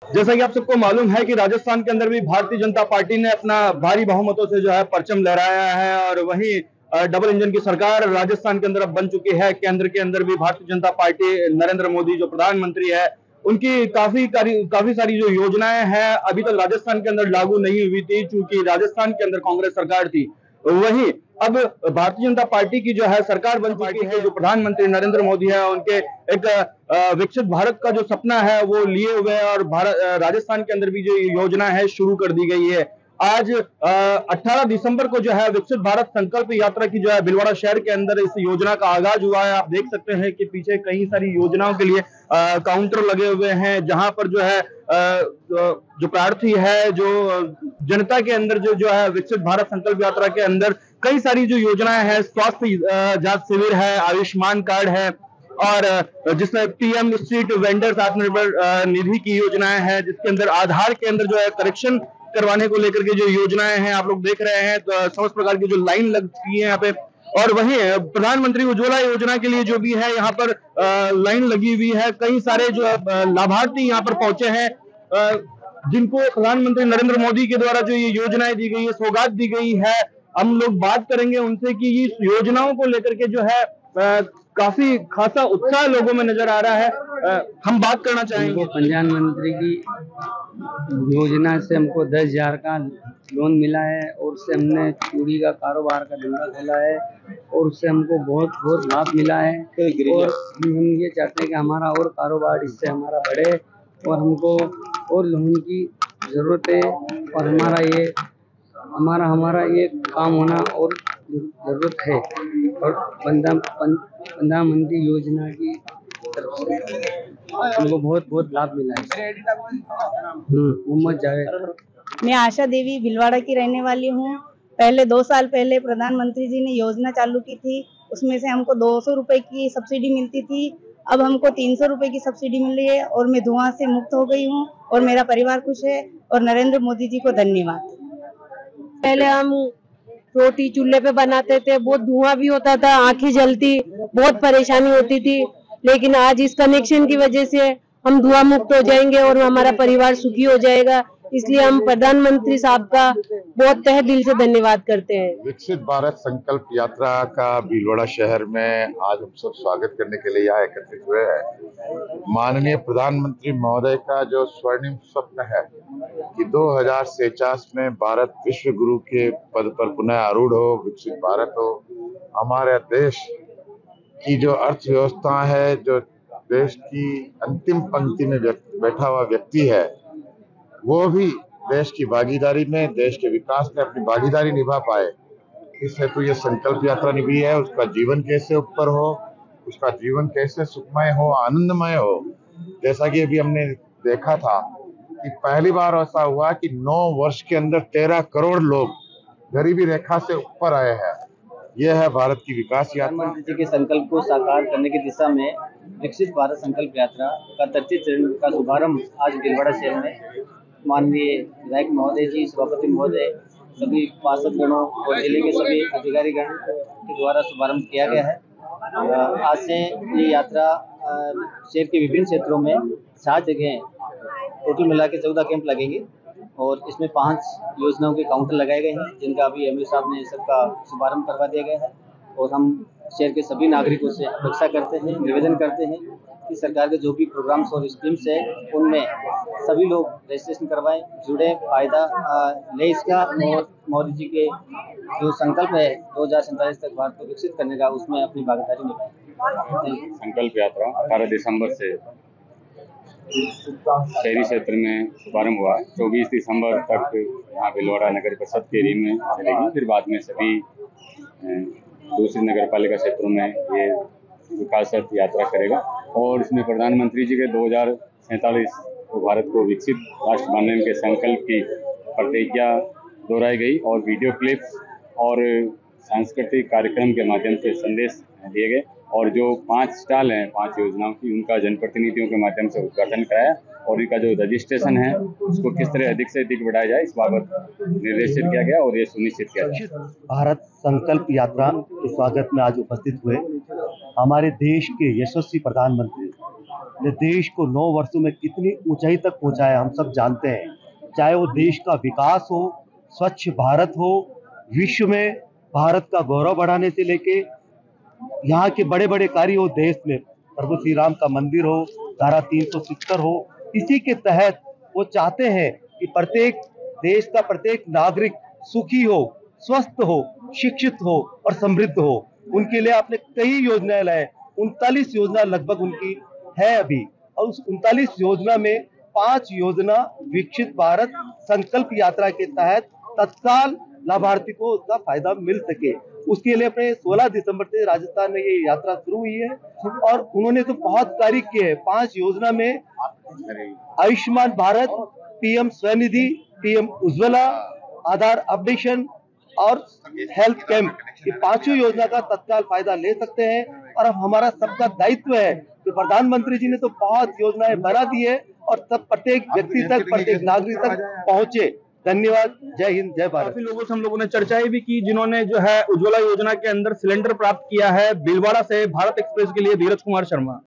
जैसा कि आप सबको मालूम है कि राजस्थान के अंदर भी भारतीय जनता पार्टी ने अपना भारी बहुमतों से जो है परचम लहराया है और वहीं डबल इंजन की सरकार राजस्थान के अंदर अब बन चुकी है। केंद्र के अंदर भी भारतीय जनता पार्टी, नरेंद्र मोदी जो प्रधानमंत्री है, उनकी काफी सारी जो योजनाएं हैं अभी तक राजस्थान के अंदर लागू नहीं हुई थी, क्योंकि राजस्थान के अंदर कांग्रेस सरकार थी। वहीं अब भारतीय जनता पार्टी की जो है सरकार बन चुकी है, जो प्रधानमंत्री नरेंद्र मोदी है उनके एक विकसित भारत का जो सपना है वो लिए हुए हैं और राजस्थान के अंदर भी जो योजना है शुरू कर दी गई है। आज 18 दिसंबर को जो है विकसित भारत संकल्प यात्रा की जो है भीलवाड़ा शहर के अंदर इस योजना का आगाज हुआ है। आप देख सकते हैं कि पीछे कई सारी योजनाओं के लिए काउंटर लगे हुए हैं, जहां पर जो है जो प्रार्थी है, जो जनता के अंदर जो है विकसित भारत संकल्प यात्रा के अंदर कई सारी जो योजनाएं हैं, स्वास्थ्य जांच शिविर है, आयुष्मान कार्ड है और जिसमें PM street vendors Atmanirbhar Nidhi की योजनाएं हैं, जिसके अंदर आधार के अंदर जो है करेक्शन करवाने को लेकर के जो योजनाएं हैं आप लोग देख रहे हैं। तो समस्त प्रकार की जो लाइन लग चुकी है यहाँ पे, और वहीं प्रधानमंत्री उज्ज्वला योजना के लिए जो भी है यहाँ पर लाइन लगी हुई है। कई सारे जो लाभार्थी यहाँ पर पहुंचे हैं, जिनको प्रधानमंत्री नरेंद्र मोदी के द्वारा जो ये योजनाएं दी गई है, सौगात दी गई है। हम लोग बात करेंगे उनसे कि इस योजनाओं को लेकर के जो है काफी खासा उत्साह लोगों में नजर आ रहा है। हम बात करना चाहेंगे प्रधानमंत्री की योजना से हमको 10,000 का लोन मिला है और उससे हमने चूड़ी का कारोबार का धंधा खोला है और उससे हमको बहुत बहुत लाभ मिला है। और हम ये चाहते हैं कि हमारा और कारोबार इससे हमारा बढ़े और हमको और लोन की ज़रूरत है और हमारा ये काम होना और ज़रूरत है। और प्रधानमंत्री योजना की तरफ से हमको बहुत बहुत लाभ मिला है। मोहम्मद जावेद। मैं आशा देवी भीलवाड़ा की रहने वाली हूँ। पहले 2 साल पहले प्रधानमंत्री जी ने योजना चालू की थी, उसमें से हमको 200 रुपए की सब्सिडी मिलती थी। अब हमको 300 रुपए की सब्सिडी मिल रही है और मैं धुआं से मुक्त हो गई हूँ और मेरा परिवार खुश है। और नरेंद्र मोदी जी को धन्यवाद। पहले हम रोटी चूल्हे पे बनाते थे, बहुत धुआं भी होता था, आंखें जलती, बहुत परेशानी होती थी। लेकिन आज इस कनेक्शन की वजह से हम धुआं मुक्त हो जाएंगे और हमारा परिवार सुखी हो जाएगा। इसलिए हम प्रधानमंत्री साहब का बहुत तहे दिल से धन्यवाद करते हैं। विकसित भारत संकल्प यात्रा का भीलवाड़ा शहर में आज हम सब स्वागत करने के लिए यहाँ एकत्रित हुए हैं। माननीय प्रधानमंत्री महोदय का जो स्वर्णिम स्वप्न है कि 2049 में भारत विश्व गुरु के पद पर पुनः आरूढ़ हो, विकसित भारत हो। हमारे देश की जो अर्थव्यवस्था है, जो देश की अंतिम पंक्ति में बैठा हुआ व्यक्ति है, वो भी देश की भागीदारी में, देश के विकास में अपनी भागीदारी निभा पाए, इस हेतु ये संकल्प यात्रा निभाई है। उसका जीवन कैसे ऊपर हो, उसका जीवन कैसे सुखमय हो, आनंदमय हो। जैसा कि अभी हमने देखा था कि पहली बार ऐसा हुआ कि 9 वर्ष के अंदर 13 करोड़ लोग गरीबी रेखा से ऊपर आए हैं। यह है भारत की विकास यात्रा। प्रधानमंत्री जी के संकल्प को साकार करने की दिशा में विकसित भारत संकल्प यात्रा का 33 चरण का शुभारंभ आज भीलवाड़ा शहर में माननीय विधायक महोदय जी, सभापति महोदय, सभी पार्षदगणों और जिले के सभी अधिकारीगण के द्वारा शुभारंभ किया गया है। आज से ये यात्रा शहर के विभिन्न क्षेत्रों में 7 जगह टोटल मिला के 14 कैंप लगेंगे और इसमें 5 योजनाओं के काउंटर लगाए गए हैं, जिनका अभी एमएलए साहब ने सबका शुभारंभ करवा दिया गया है। और हम शहर के सभी नागरिकों से अपेक्षा करते हैं, निवेदन करते हैं कि सरकार के जो भी प्रोग्राम्स और स्कीम्स है उनमें सभी लोग रजिस्ट्रेशन करवाएं, जुड़े, फायदा ले इसका। और मोदी जी के जो संकल्प है 2047 तक भारत को विकसित करने का, उसमें अपनी भागीदारी निभाएं। संकल्प यात्रा 18 दिसंबर से शहरी क्षेत्र में शुभारंभ हुआ। 24 दिसंबर तक यहाँ भीलवाड़ा नगर परिषद के एरिया में चलेगी, फिर बाद में सभी दूसरी नगर पालिका क्षेत्रों में ये विकास यात्रा करेगा। और इसमें प्रधानमंत्री जी के 2047 को भारत को विकसित राष्ट्र बनाने के संकल्प की प्रतिज्ञा दोहराई गई और वीडियो क्लिप्स और सांस्कृतिक कार्यक्रम के माध्यम से संदेश दिए गए। और जो 5 स्टॉल हैं 5 योजनाओं की, उनका जनप्रतिनिधियों के माध्यम से उद्घाटन कराया और इनका जो रजिस्ट्रेशन है उसको किस तरह अधिक से अधिक बढ़ाया जाए, इस बाबत निर्देशित किया गया और ये सुनिश्चित किया जाए। भारत संकल्प यात्रा के स्वागत में आज उपस्थित हुए हमारे देश के यशस्वी प्रधानमंत्री ने देश को 9 वर्षों में कितनी ऊंचाई तक पहुंचाया हम सब जानते हैं। चाहे वो देश का विकास हो, स्वच्छ भारत हो, विश्व में भारत का गौरव बढ़ाने से लेके यहाँ के बड़े बड़े कार्य हो, देश में प्रभु श्री राम का मंदिर हो, धारा 370 हो, इसी के तहत वो चाहते हैं कि प्रत्येक देश का प्रत्येक नागरिक सुखी हो, स्वस्थ हो, शिक्षित हो और समृद्ध हो। उनके लिए आपने कई योजनाएं लाए, 39 योजना लगभग उनकी है अभी, और उस 39 योजना में 5 योजना विकसित भारत संकल्प यात्रा के तहत तत्काल लाभार्थी को उसका फायदा मिल सके। उसके लिए अपने 16 दिसंबर से राजस्थान में ये यात्रा शुरू हुई है और उन्होंने तो बहुत कार्य किए हैं। 5 योजना में Ayushman Bharat, PM Svanidhi, PM Ujjwala, Aadhaar updation और हेल्थ कैंप, ये 5 योजना का तत्काल फायदा ले सकते हैं। और अब हमारा सबका दायित्व है कि प्रधानमंत्री जी ने तो बहुत योजनाएं बना दी है और सब प्रत्येक व्यक्ति तक, प्रत्येक नागरिक तक पहुंचे। धन्यवाद। जय हिंद, जय भारत। काफी लोगों से हम लोगों ने चर्चाएं भी की जिन्होंने जो है उज्ज्वला योजना के अंदर सिलेंडर प्राप्त किया है। भीलवाड़ा से भारत एक्सप्रेस के लिए धीरज कुमार शर्मा।